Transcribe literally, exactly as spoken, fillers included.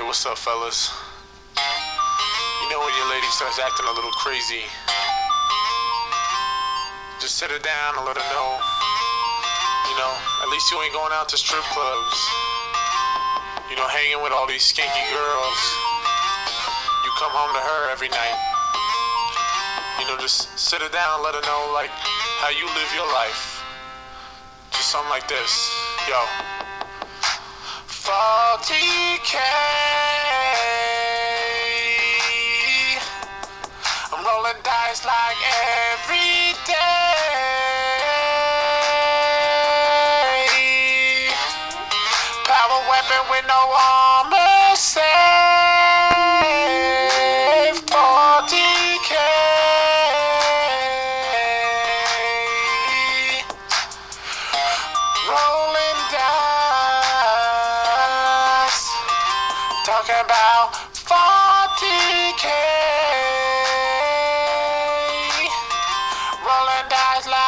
what's up, fellas? You know when your lady starts acting a little crazy, just sit her down and let her know, you know, at least you ain't going out to strip clubs, you know, hanging with all these skanky girls. You come home to her every night. You know, just sit her down and let her know, like, how you live your life. Just something like this. Yo. forty K. I'm rolling dice like every day. Power weapon with no armor save. forty K. Rolling dice. Talking about forty K. Rolling dice like